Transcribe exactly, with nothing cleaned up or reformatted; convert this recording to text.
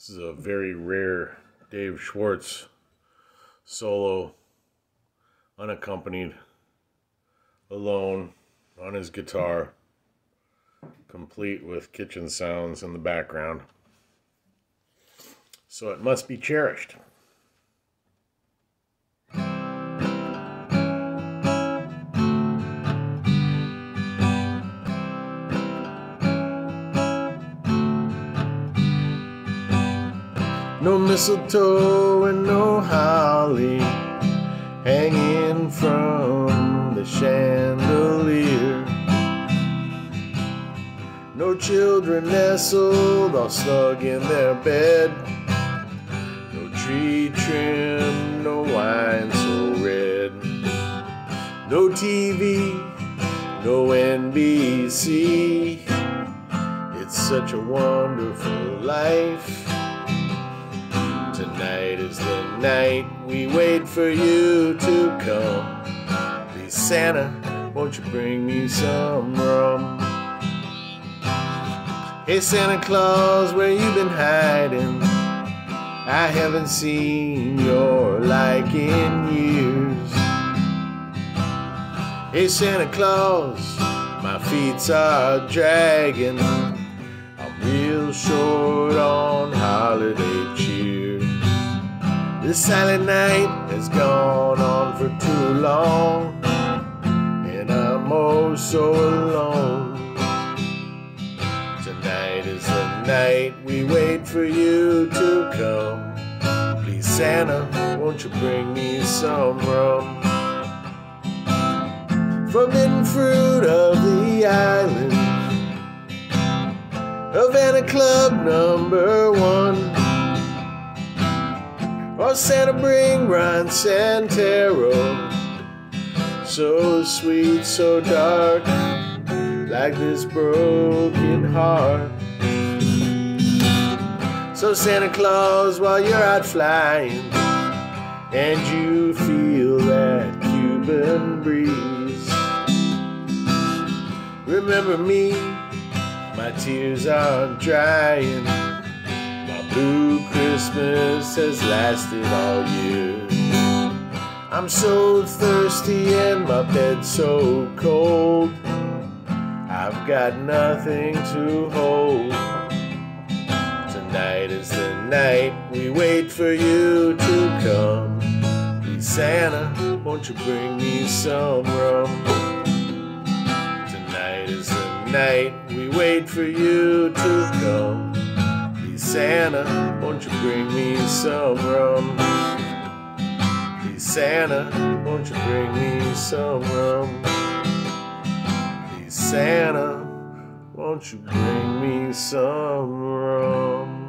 This is a very rare Dave Schwartz solo, unaccompanied, alone, on his guitar, complete with kitchen sounds in the background. So it must be cherished. No mistletoe and no holly hanging from the chandelier. No children nestled all snug in their bed. No tree trim, no wine so red. No T V, no N B C. It's such a wonderful life. Tonight is the night we wait for you to come. Please, Santa, won't you bring me some rum? Hey, Santa Claus, where you been hiding? I haven't seen your like in years. Hey, Santa Claus, my feet are dragging. I'm real short on holiday cheer. This silent night has gone on for too long, and I'm oh so alone. Tonight is the night we wait for you to come. Please, Santa, won't you bring me some rum? Forbidden fruit of the island, Havana Club number one. Oh, Santa, bring Ron Santero, so sweet, so dark, like this broken heart. So Santa Claus, while you're out flying, and you feel that Cuban breeze, remember me, my tears aren't drying. Blue Christmas has lasted all year. I'm so thirsty and my bed's so cold. I've got nothing to hold. Tonight is the night we wait for you to come. Please, Santa, won't you bring me some rum? Tonight is the night we wait for you to come. Santa, won't you bring me some rum? Please, Santa, won't you bring me some rum? Please, Santa, won't you bring me some rum?